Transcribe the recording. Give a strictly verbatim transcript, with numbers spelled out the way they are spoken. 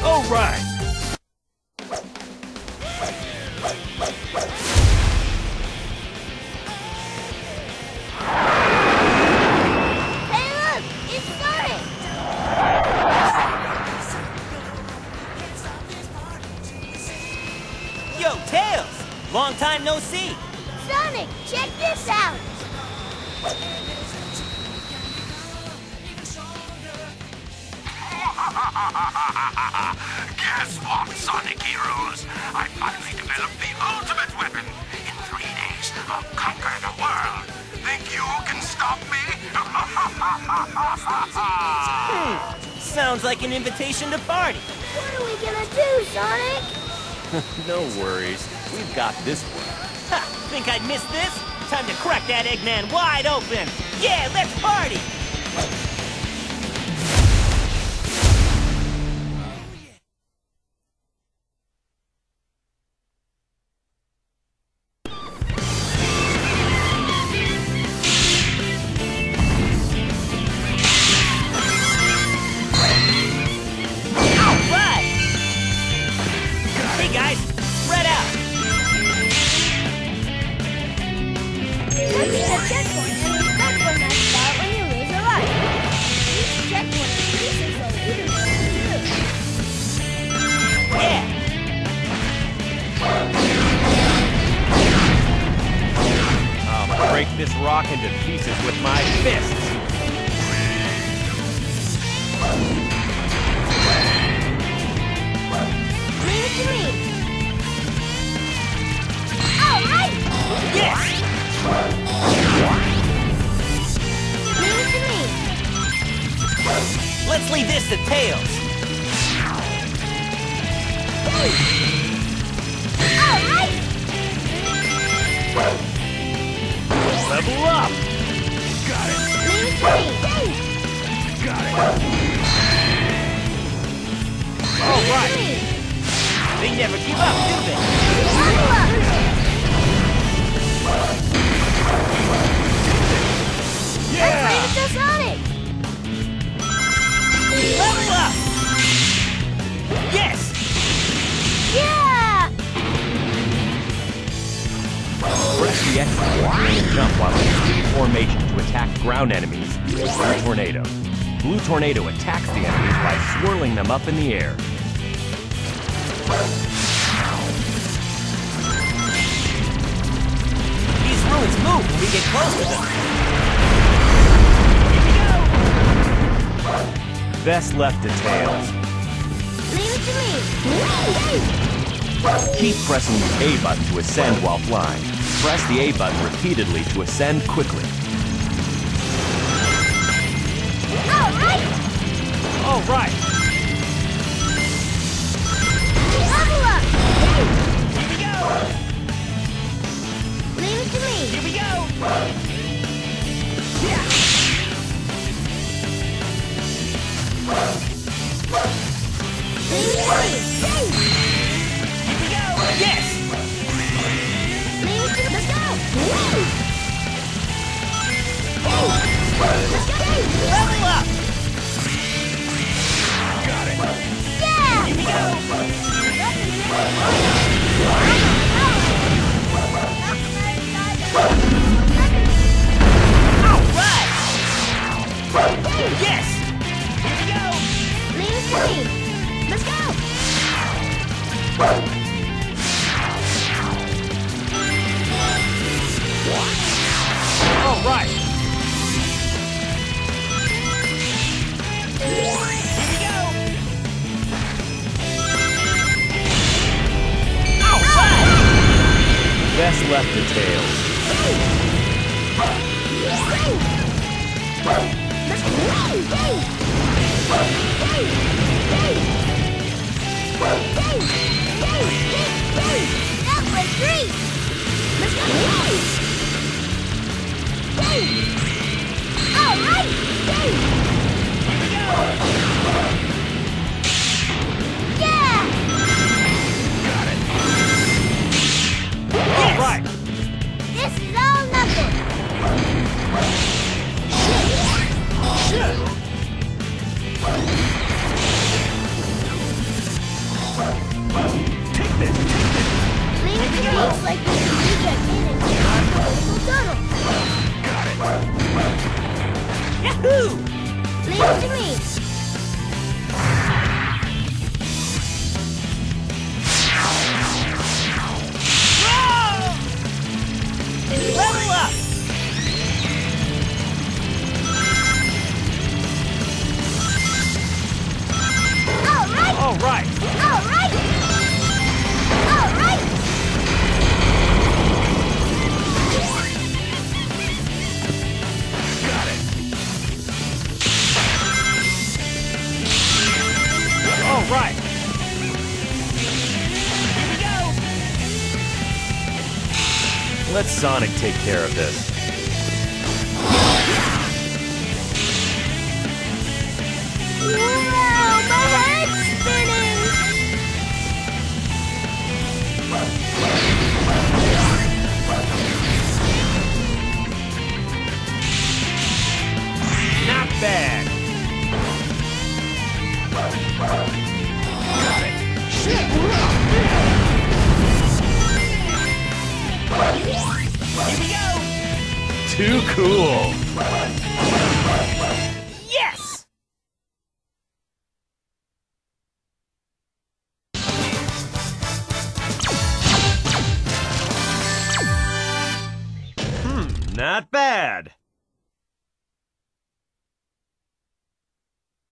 All right. Hey, look! It's Sonic! Yo, Tails! Long time no see! Sonic, check this out! Guess what, Sonic Heroes? I finally developed the ultimate weapon. In three days, I'll conquer the world. Think you can stop me? Hmm. Sounds like an invitation to party. What are we gonna do, Sonic? No worries. We've got this one. Ha! Think I'd miss this? Time to crack that Eggman wide open! Yeah, let's party! Alright! Hey guys, spread out! Let's hit a checkpoint, and that's when that spot when you lose a life. Each checkpoint increases so even more you do. Yeah! I'll break this rock into pieces with my fists. Leave it to me. All right. Yes! Leave it to me. Let's leave this to Tails. All right. Level up! Leave it to me. All Leave it right! to me. They never give up, do they? Level up. Let's leave it to Sonic. Level up! Yes! Yeah. Press the X button during a jump while in speed formation to attack ground enemies with Blue Tornado. Blue Tornado attacks the enemies by swirling them up in the air. These ruins move when we get close to them. Best left to Tails. Leave it to me. Keep pressing the A button to ascend while flying. Press the A button repeatedly to ascend quickly. All right. All right. Level up. Here we go! Leave it to me. Here we go! Leave it to me. Here we go! Yes! Leave it to me. Let's go. Level up! Yeah. Here we go! All right! Yes! Here we go! Leave it to me. Let's go. All right. Here we go! All right! Best left to Tails. That was great. Let's go. All right. Yeah. All right. This is all nothing. Take this! Take this! Leave it to me like you can get in and cross the little tunnel. Got it! Yahoo! Leave it to me. Level up! All right. All right! All right. All right. Got it! All right! Here we go! Let Sonic take care of this. Wow, my head's spinning. Not bad! Got it! Here we go! Too cool! Yes! Not bad!